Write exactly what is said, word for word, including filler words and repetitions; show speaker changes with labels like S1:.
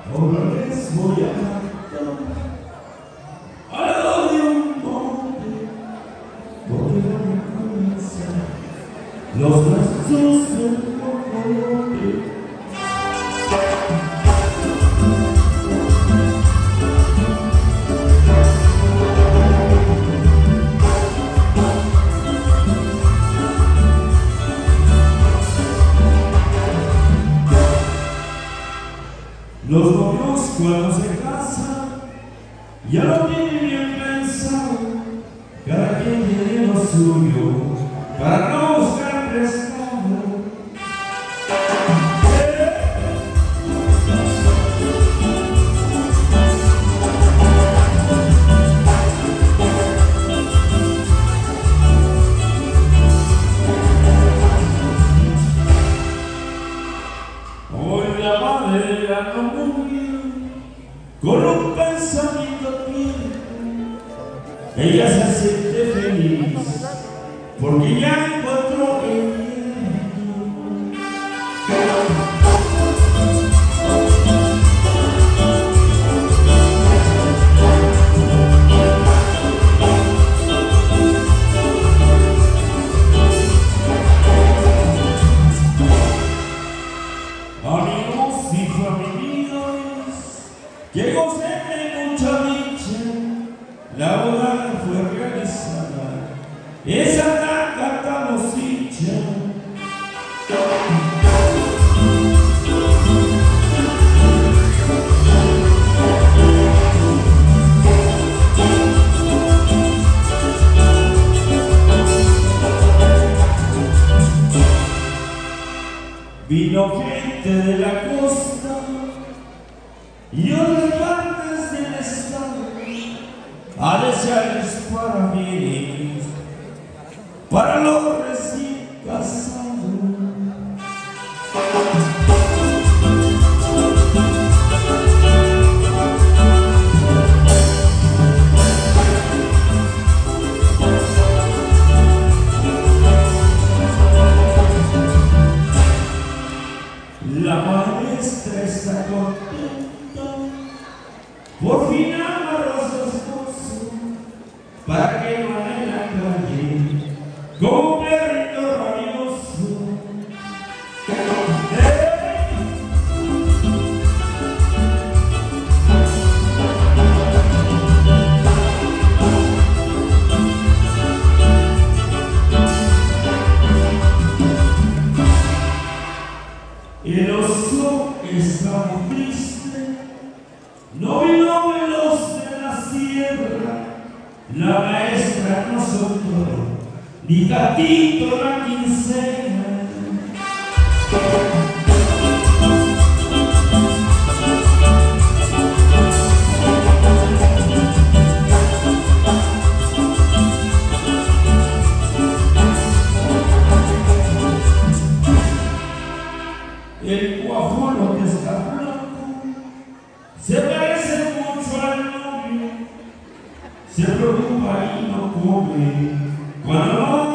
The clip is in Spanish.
S1: Ahora les voy a cantar al lado de un monte, porque van a comenzar los brazos del cocote. Los novios cuando se casan ya lo tienen bien pensado, cada quien tiene lo suyo para no buscar prestado. Hoy la madera no murió con un pensamiento tiempo, ella se siente feliz porque ya encontró el amigos y familiares que gocen de mucha dicha, la boda fue realizada, esa tan cantamos dicha. Vino gente de la costa y otras partes del estado a desearles para bien, para los recién casados. La maestra está contenta, por fin amarró a su esposo para que no en la calle como un perrito rabioso. El oso está muy triste, no vino veloz de la sierra, la maestra no soltó ni gatito la quincena. El guajolo que está blanco se parece mucho al novio, se preocupa y no come cuando no